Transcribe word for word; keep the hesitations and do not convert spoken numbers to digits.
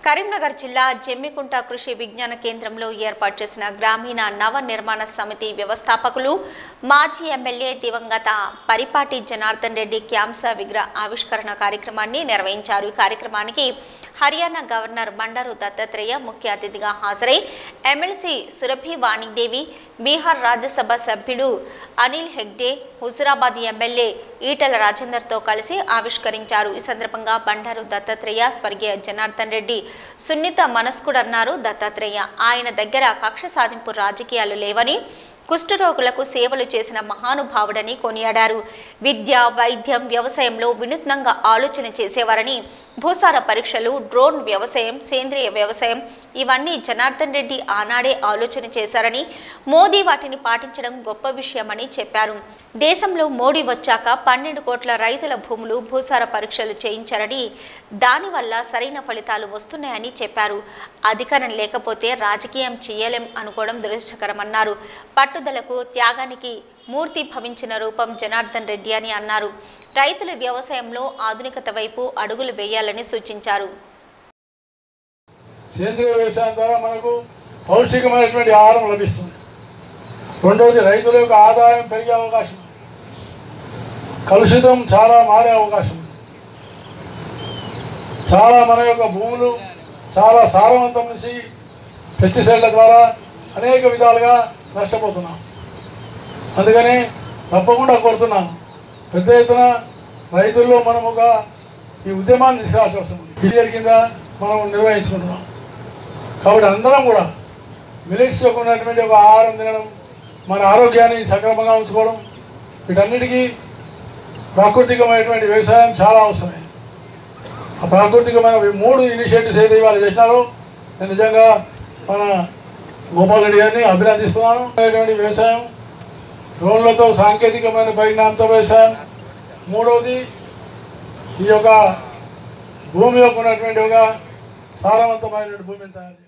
కరీంనగర్ జిల్లా జమ్మికుంట కృషి విజ్ఞాన కేంద్రంలో ఏర్పాటు చేసిన గ్రామీణ నవ నిర్మాణ సమితి వ్యవస్థాపకులు మాజీ ఎమ్మెల్యే దివంగత పరిపాటి జనార్దన్ రెడ్డి క్యాంసా విగ్రహ ఆవిష్కరణ కార్యక్రమాన్ని నిర్వహించారు। ఈ కార్యక్రమానికి హర్యానా గవర్నర్ బండారు దత్తాత్రేయ ముఖ్య అతిథిగా హాజరై ఎమ్మెల్సీ సురభి వాణిదేవి, బీహార్ రాజ్యసభ సభ్యుడు అనిల్ హెగ్డే, హుజురాబాద్ ఎమ్మెల్యే ఈటల రాజేందర్తో కలిసి ఆవిష్కరించారు। ఈ సందర్భంగా బండారు దత్తాత్రేయ స్వర్గీయ జనార్దన్ రెడ్డి సున్నిత మనస్కుడన్నారు దత్తాత్రేయ। ఆయన దగ్గర కక్ష సాధింపు రాజకీయాలు లేవని, కుష్ఠరోగులకు సేవలు చేసిన మహానుభావుడని కొనియాడారు। విద్య, వైద్యం, వ్యవసాయంలో వినూత్నంగా ఆలోచన చేసేవారని, భూసార పరీక్షలు, డ్రోన్ వ్యవసాయం, సేంద్రియ వ్యవసాయం ఇవన్నీ జనార్దన్ రెడ్డి ఆనాడే ఆలోచన చేశారని, మోదీ వాటిని పాటించడం గొప్ప విషయమని చెప్పారు। దేశంలో మోడీ వచ్చాక పన్నెండు కోట్ల రైతుల భూములు భూసార పరీక్షలు చేయించారని, దానివల్ల సరైన ఫలితాలు వస్తున్నాయని చెప్పారు। అధికారం లేకపోతే రాజకీయం చేయలేం అనుకోవడం దురదృష్టకరమన్నారు। పట్టుదలకు, త్యాగానికి మూర్తి భవించిన రూపం జనార్దన్ రెడ్డి అని అన్నారు। రైతుల వ్యవసాయంలో ఆధునికత వైపు అడుగులు వేయాలని సూచించారు। సేంద్రియ వ్యవసాయం ద్వారా మనకు పౌష్టికమైనటువంటి ఆహారం లభిస్తుంది। రెండవది రైతుల యొక్క ఆదాయం పెరిగే అవకాశం, కలుషితం చాలా మారే అవకాశం, చాలా మన యొక్క భూములు చాలా సారవంతం నుంచి పెస్టిసైడ్ల ద్వారా అనేక విధాలుగా నష్టపోతున్నాం। అందుకని తప్పకుండా కోరుతున్నాను, పెద్ద ఎత్తున రైతుల్లో మనం ఒక ఈ ఉద్యమాన్ని తీసుకురావాల్సి వస్తుంది। ఇది కింద మనం నిర్వహించుకుంటున్నాం కాబట్టి అందరం కూడా మిలెట్స్ యొక్క ఉన్నటువంటి ఒక ఆహారం తినడం, మన ఆరోగ్యాన్ని సక్రమంగా ఉంచుకోవడం, వీటన్నిటికీ ప్రాకృతికమైనటువంటి వ్యవసాయం చాలా అవసరమే। ఆ ప్రాకృతికమైన మూడు ఇనిషియేటివ్స్ ఏదైతే వాళ్ళు చేసినారో నేను నిజంగా మన గోపాల్ రెడ్డి గారిని అభినందిస్తున్నాను। వ్యవసాయం, డ్రోన్లతో సాంకేతికమైన పరిజ్ఞానంతో వ్యవసాయం, మూడవది ఈ యొక్క భూమి యొక్క ఉన్నటువంటి ఒక సారవంతమైనటువంటి భూమిని తయారు